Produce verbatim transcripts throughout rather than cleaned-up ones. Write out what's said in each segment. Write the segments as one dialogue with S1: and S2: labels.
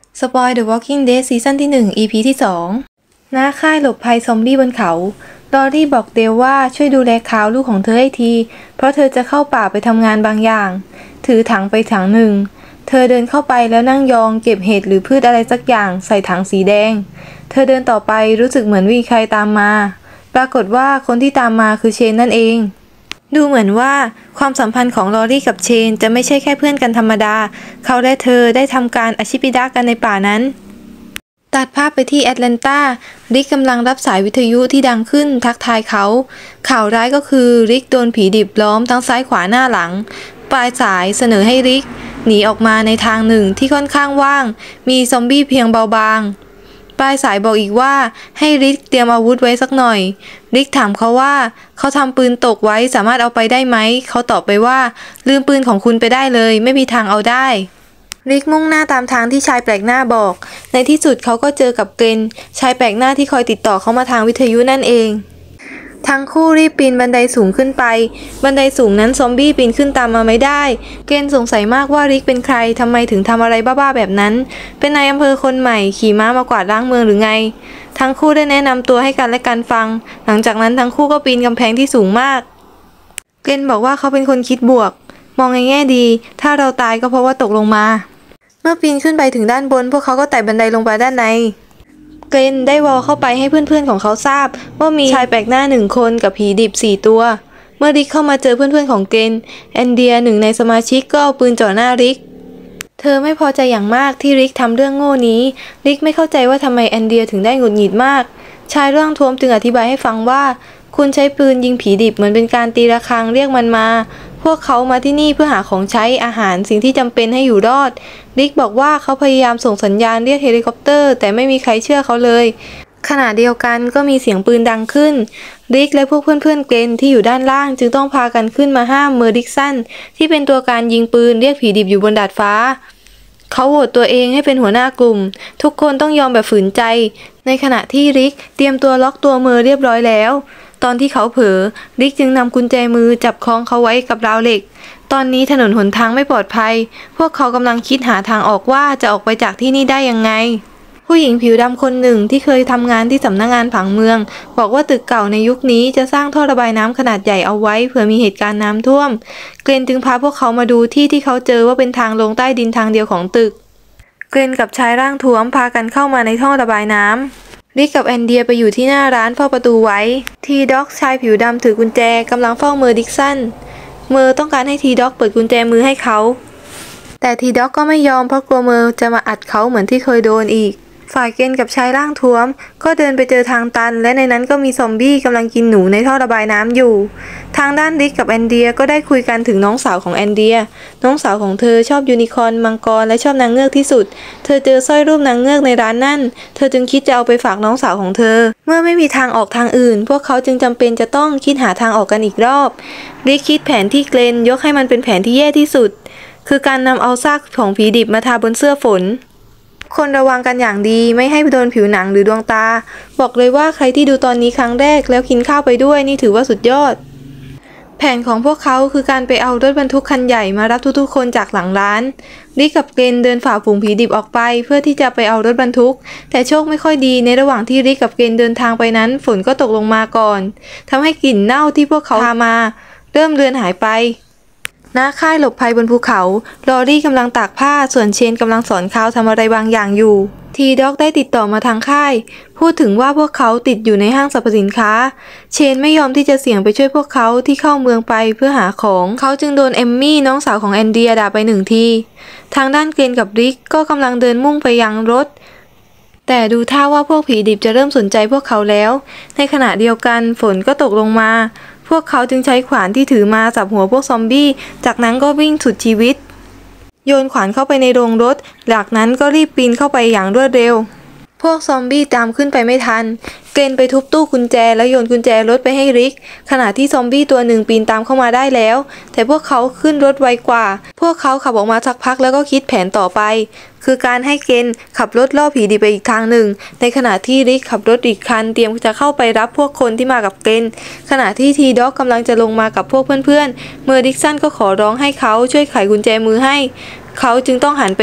S1: สปอย The Walking Dead ซีซั่นที่หนึ่ง อี พี ที่สองณค่ายหลบภัยซอมบี้บนเขาลอรี่บอกเดลว่าช่วยดูแลข่าวลูกของเธอให้ทีเพราะเธอจะเข้าป่าไปทำงานบางอย่างถือถังไปถังหนึ่งเธอเดินเข้าไปแล้วนั่งยองเก็บเห็ดหรือพืชอะไรสักอย่างใส่ถังสีแดงเธอเดินต่อไปรู้สึกเหมือนมีใครตามมาปรากฏว่าคนที่ตามมาคือเชนนั่นเองดูเหมือนว่าความสัมพันธ์ของลอรี่กับเชนจะไม่ใช่แค่เพื่อนกันธรรมดาเขาและเธอได้ทำการอาชิปิดะกันในป่านั้นตัดภาพไปที่แอตแลนตาริกกำลังรับสายวิทยุที่ดังขึ้นทักทายเขาข่าวร้ายก็คือริกโดนผีดิบล้อมทั้งซ้ายขวาหน้าหลังปลายสายเสนอให้ริกหนีออกมาในทางหนึ่งที่ค่อนข้างว่างมีซอมบี้เพียงเบาบางปลายสายบอกอีกว่าให้ริกเตรียมอาวุธไว้สักหน่อยริกถามเขาว่าเขาทำปืนตกไว้สามารถเอาไปได้ไหมเขาตอบไปว่าลืมปืนของคุณไปได้เลยไม่มีทางเอาได้ริกมุ่งหน้าตามทางที่ชายแปลกหน้าบอกในที่สุดเขาก็เจอกับเกรนชายแปลกหน้าที่คอยติดต่อเขามาทางวิทยุนั่นเองทั้งคู่รีบปีนบันไดสูงขึ้นไปบันไดสูงนั้นซอมบี้ปีนขึ้นตามมาไม่ได้เกรนสงสัยมากว่าริกเป็นใครทำไมถึงทำอะไรบ้าๆแบบนั้นเป็นนายอำเภอคนใหม่ขี่ม้ามากวาดล้างเมืองหรือไงทั้งคู่ได้แนะนำตัวให้กันและกันฟังหลังจากนั้นทั้งคู่ก็ปีนกำแพงที่สูงมากเกรนบอกว่าเขาเป็นคนคิดบวกมองในแง่ดีถ้าเราตายก็เพราะว่าตกลงมาเมื่อปีนขึ้นไปถึงด้านบนพวกเขาก็ไต่บันไดลงไปด้านในเกรนได้วอลเข้าไปให้เพื่อนๆของเขาทราบว่ามีชายแปลกหน้าหนึ่งคนกับผีดิบสี่ตัวเมื่อริกเข้ามาเจอเพื่อนๆของเกรนแอนเดียหนึ่งในสมาชิกก็เอาปืนจ่อหน้าริกเธอไม่พอใจอย่างมากที่ริกทำเรื่องโง่นี้ริกไม่เข้าใจว่าทำไมแอนเดียถึงได้หงุดหงิดมากชายร่างท้วมจึงอธิบายให้ฟังว่าคุณใช้ปืนยิงผีดิบเหมือนเป็นการตีระฆังเรียกมันมาพวกเขามาที่นี่เพื่อหาของใช้อาหารสิ่งที่จำเป็นให้อยู่รอดริกบอกว่าเขาพยายามส่งสัญญาณเรียกเฮลิคอปเตอร์แต่ไม่มีใครเชื่อเขาเลยขณะเดียวกันก็มีเสียงปืนดังขึ้นริกและพวกเพื่อนๆเกรนที่อยู่ด้านล่างจึงต้องพากันขึ้นมาห้ามเมอร์ดิกสันที่เป็นตัวการยิงปืนเรียกผีดิบอยู่บนดาดฟ้าเขาโหวตตัวเองให้เป็นหัวหน้ากลุ่มทุกคนต้องยอมแบบฝืนใจในขณะที่ริกเตรียมตัวล็อกตัวเมอร์เรียบร้อยแล้วตอนที่เขาเผลอริกจึงนำกุญแจมือจับคล้องเขาไว้กับราวเหล็กตอนนี้ถนนหนทางไม่ปลอดภัยพวกเขากำลังคิดหาทางออกว่าจะออกไปจากที่นี่ได้ยังไงผู้หญิงผิวดำคนหนึ่งที่เคยทำงานที่สำนักงานผังเมืองบอกว่าตึกเก่าในยุคนี้จะสร้างท่อระบายน้ำขนาดใหญ่เอาไว้เผื่อมีเหตุการณ์น้ำท่วมเกรนจึงพาพวกเขามาดูที่ที่เขาเจอว่าเป็นทางลงใต้ดินทางเดียวของตึกเกรนกับชายร่างท้วมพากันเข้ามาในท่อระบายน้ำริกกับแอนเดียไปอยู่ที่หน้าร้านเฝ้าประตูไว้ทีด็อกชายผิวดำถือกุญแจกำลังเฝ้าเมอร์ดิกสันเมอร์ต้องการให้ทีด็อกเปิดกุญแจมือให้เขาแต่ทีด็อกก็ไม่ยอมเพราะกลัวเมอร์จะมาอัดเขาเหมือนที่เคยโดนอีกฝ่ายเกนกับชายร่างท้วมก็เดินไปเจอทางตันและในนั้นก็มีซอมบี้กำลังกินหนูในท่อระบายน้ำอยู่ทางด้านริกกับแอนเดียก็ได้คุยกันถึงน้องสาวของแอนเดียน้องสาวของเธอชอบยูนิคอร์นมังกรและชอบนางเงือกที่สุดเธอเจอสร้อยรูปนางเงือกในร้านนั่นเธอจึงคิดจะเอาไปฝากน้องสาวของเธอเมื่อไม่มีทางออกทางอื่นพวกเขาจึงจำเป็นจะต้องคิดหาทางออกกันอีกรอบริกคิดแผนที่เกรนยกให้มันเป็นแผนที่แย่ที่สุดคือการนำเอาซากของผีดิบมาทาบนเสื้อฝนคนระวังกันอย่างดีไม่ให้โดนผิวหนังหรือดวงตาบอกเลยว่าใครที่ดูตอนนี้ครั้งแรกแล้วกินข้าวไปด้วยนี่ถือว่าสุดยอดแผนของพวกเขาคือการไปเอารถบรรทุกคันใหญ่มารับทุกๆคนจากหลังร้านริกกับเกรนเดินฝ่าฝูงผีดิบออกไปเพื่อที่จะไปเอารถบรรทุกแต่โชคไม่ค่อยดีในระหว่างที่ริกกับเกรนเดินทางไปนั้นฝนก็ตกลงมาก่อนทำให้กลิ่นเน่าที่พวกเขาพามาเริ่มเลือนหายไปณค่ายหลบภัยบนภูเขาลอรี่กำลังตากผ้าส่วนเชนกำลังสอนเขาทำอะไรบางอย่างอยู่ทีด็อกได้ติดต่อมาทางค่ายพูดถึงว่าพวกเขาติดอยู่ในห้างสรรพสินค้าเชนไม่ยอมที่จะเสี่ยงไปช่วยพวกเขาที่เข้าเมืองไปเพื่อหาของเขาจึงโดนเอมมี่น้องสาวของแอนเดียด่าไปหนึ่งทีทางด้านเกรนกับริกก็กำลังเดินมุ่งไปยังรถแต่ดูท่าว่าพวกผีดิบจะเริ่มสนใจพวกเขาแล้วในขณะเดียวกันฝนก็ตกลงมาพวกเขาจึงใช้ขวานที่ถือมาสับหัวพวกซอมบี้จากนั้นก็วิ่งสุดชีวิตโยนขวานเข้าไปในโรงรถจากนั้นก็รีบปีนเข้าไปอย่างรวดเร็วพวกซอมบี้ตามขึ้นไปไม่ทันเกรนไปทุบตู้กุญแจแล้วโยนกุญแจรถไปให้ริกขณะที่ซอมบี้ตัวหนึ่งปีนตามเข้ามาได้แล้วแต่พวกเขาขึ้นรถไวกว่าพวกเขาขับออกมาสักพักแล้วก็คิดแผนต่อไปคือการให้เกรนขับรถล่อผีดิบไปอีกทางหนึ่งในขณะที่ริกขับรถอีกคันเตรียมจะเข้าไปรับพวกคนที่มากับเกรนขณะที่ทีด็อกกำลังจะลงมากับพวกเพื่อนๆเมอร์ดิกสันก็ขอร้องให้เขาช่วยไขกุญแจมือให้เขาจึงต้องหันไป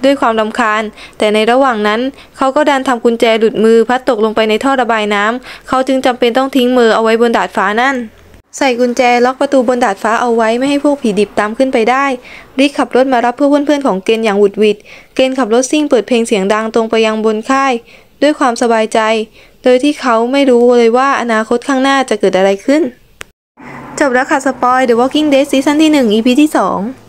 S1: ด้วยความรำคาญแต่ในระหว่างนั้นเขาก็ดันทำกุญแจหลุดมือพัดตกลงไปในท่อระบายน้ำเขาจึงจำเป็นต้องทิ้งมือเอาไว้บนดาดฟ้านั่นใส่กุญแจล็อกประตูบนดาดฟ้าเอาไว้ไม่ให้พวกผีดิบตามขึ้นไปได้ริกขับรถมารับเพื่อเพื่อนๆของเกนอย่างหวุดหวิดเกนขับรถซิ่งเปิดเพลงเสียงดังตรงไปยังบนค่ายด้วยความสบายใจโดยที่เขาไม่รู้เลยว่าอนาคตข้างหน้าจะเกิดอะไรขึ้นจบแล้วค่ะสปอย The Walking Dead ซีซั่นที่หนึ่ง อี พี ที่สอง